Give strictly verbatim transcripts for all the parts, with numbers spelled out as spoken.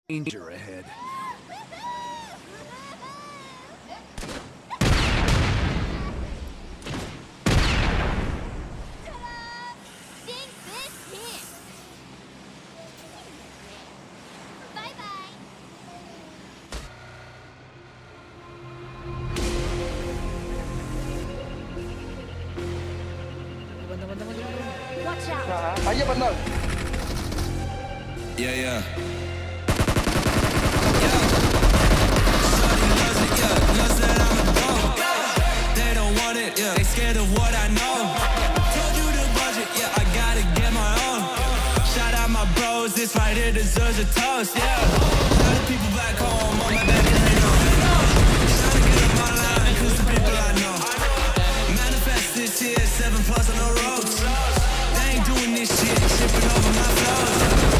Danger ahead. Watch out. Nah, aja bener. Yeah, yeah. Yeah. Shawty loves it, yeah. Loves that I'm a dog. They don't want it, yeah. They scared of what I know. Told you the budget, yeah. I gotta get my own. Shout out my bros, this right here deserves a toast, yeah. A lot of people back home on my back and they know. Trying to get on my line, cause the people I know. Manifest this year, seven plus on the ropes. They ain't doing this shit, shipping over my flows.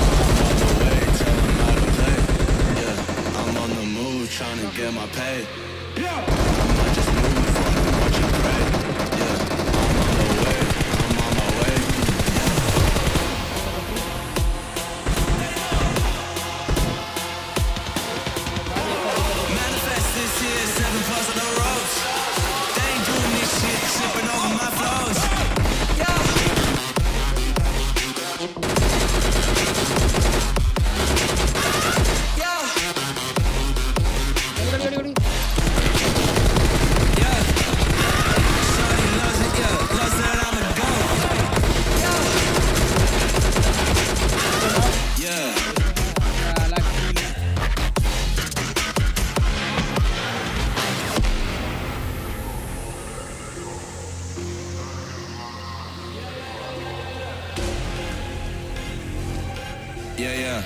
Trying to get my pay. Yeah. I might just move on and watch you pray. Yeah. I'm on the way. I'm on my way. Yeah. Manifest this year, seven plus on the ropes. They ain't doing this shit, slipping over my flows. Yeah. Yeah, yeah.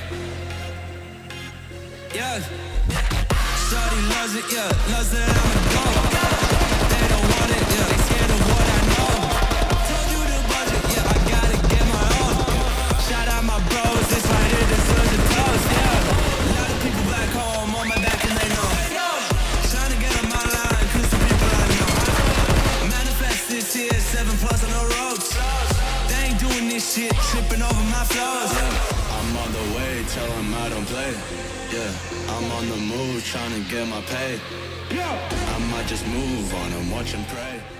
Yeah. Shawty loves it, yeah. Loves that I'm a dog. They don't want it, yeah. They scared of what I know. Told you the budget, yeah. I gotta get my own. Shout out my bros, this right here deserves a toast, yeah. A lot of people back home on my back and they know. Trying to get on my line, cause the people I know. Manifest this year, seven plus on the ropes. They ain't doing this shit, tripping over my flows, yeah. I'm on the way, tell them I don't play. Yeah, I'm on the move, trying to get my pay. Yeah, I might just move on and watch and pray.